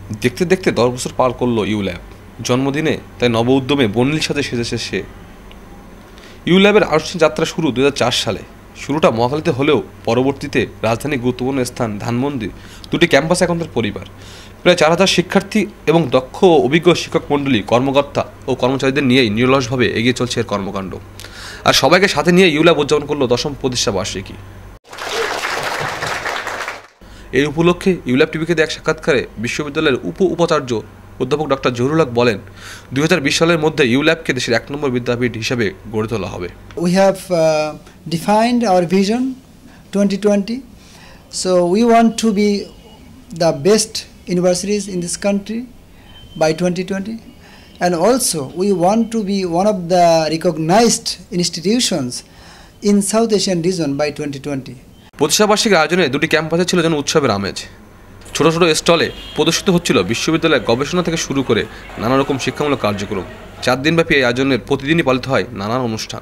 দেখতে দেখতে 10 বছর পার করলো ইউল্যাব। জন্মদিনে তাই নব উদ্যমে বর্ণিল সাথে সেজেছে সে। ইউল্যাবের আনুষ্ঠানিক যাত্রা শুরু 2004 সালে। শুরুটা মহাখালীতে হলেও পরবর্তীতে রাজধানীর গুরুত্বপূর্ণ স্থান ধানমন্ডি দুটি ক্যাম্পাস এখন তার পরিবার। প্রায় 4000 শিক্ষার্থী এবং দক্ষ ও অভিজ্ঞ শিক্ষক মণ্ডলী, কর্মকর্তা ও কর্মচারীদের নিয়েই নিরলসভাবে এগিয়ে চলছে এর কর্মকাণ্ড। আর সবাইকে সাথে নিয়ে ইউল্যাব উদযাপন করলো 10ম প্রতিষ্ঠা বার্ষিকী। এই উপলক্ষে ইউল্যাব টিভিকে দেয়া এক সাক্ষাৎকারে বিশ্ববিদ্যালয়ের উপাচার্য অধ্যাপক ডক্টর জহুরুল হক বলেন, 2020 সালের মধ্যে ইউল্যাবকে দেশের 1 নম্বর বিদ্যাপীঠ হিসেবে গড়ে তোলা হবে। We have defined our vision 2020. So we want to be the best universities in this country by 2020, and also we want to be one of the recognized institutions in South Asian region by 2020. প্রতিষ্ঠাবার্ষিকীর আয়োজনে দুটি ক্যাম্পাসে ছিল যেন উৎসবের আমেজ। ছোট ছোট স্টলে প্রদর্শিত হচ্ছিল বিশ্ববিদ্যালয়ের গবেষণা থেকে শুরু করে নানা রকম শিক্ষামূলক কার্যক্রম। 4 দিনব্যাপী এই আয়োজনের প্রতিদিনই পালিত হয় নানান অনুষ্ঠান।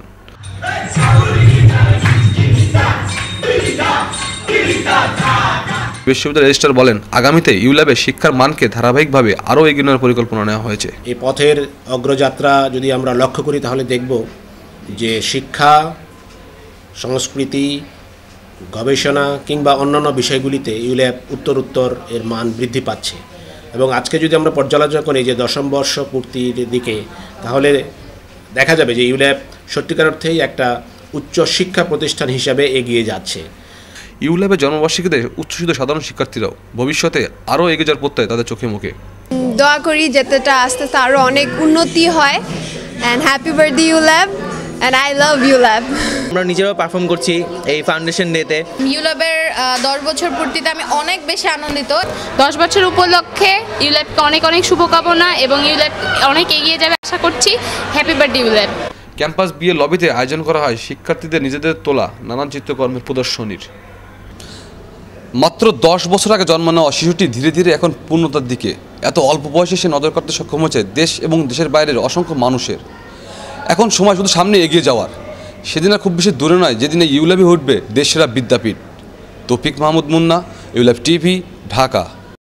বিশ্ববিদ্যালয়ের রেজিস্ট্রার বলেন, আগামীতে ইউল্যাবে শিক্ষার মানকে ধারাবাহিকভাবে আরও এগিয়ে নেওয়ার পরিকল্পনা নেওয়া হয়েছে। এই পথের অগ্রযাত্রা যদি আমরা লক্ষ্য করি তাহলে দেখব যে শিক্ষা, সংস্কৃতি, গবেষণা কিংবা অন্যান্য বিষয়গুলিতে ইউল্যাব উত্তরোত্তর এর মান বৃদ্ধি পাচ্ছে। এবং আজকে যদি আমরা পর্যালোচনা করি যে 10ম বর্ষ পূর্তির দিকে, তাহলে দেখা যাবে যে ইউল্যাব সত্যিকার অর্থেই একটা উচ্চ শিক্ষা প্রতিষ্ঠান হিসাবে এগিয়ে যাচ্ছে। ইউল্যাবের জন্মবার্ষিকীতে উচ্ছ্বসিত সাধারণ শিক্ষার্থীরাও ভবিষ্যতে আরও এগিয়ে যাওয়ার প্রত্যয় তাদের চোখে মুখে। দোয়া করি যাতেটা আস্তে আস্তে আরও অনেক উন্নতি হয়। And happy birthday ULAB, and I love ULAB. আমরা নিজেরাও পারফর্ম করছি এই ফাউন্ডেশন ডেতে। ইউল্যাবের 10 বছর পূর্তিতে আমি অনেক বেশি আনন্দিত। 10 বছর উপলক্ষে ইউল্যাবকে অনেক অনেক শুভকামনা এবং ইউল্যাব অনেক এগিয়ে যাবে আশা করছি। Happy birthday ULAB. ক্যাম্পাস বিয়ে লবিতে আয়োজন করা হয় শিক্ষার্থীদের নিজেদের তোলা নানান চিত্রকর্মের প্রদর্শনীর। মাত্র 10 বছর আগে জন্ম নেওয়া শিশুটি ধীরে ধীরে এখন পূর্ণতার দিকে। এত অল্প বয়সে সে নজর কাটতে সক্ষম হয়েছে দেশ এবং দেশের বাইরের অসংখ্য মানুষের। এখন সময় শুধু সামনে এগিয়ে যাওয়ার। সেদিন আর খুব বেশি দূরে নয় যেদিনে ইউল্যাবে উঠবে দেশসেরা বিদ্যাপীঠ। Taufiq Mahmud Munna, ULAB TV, Dhaka.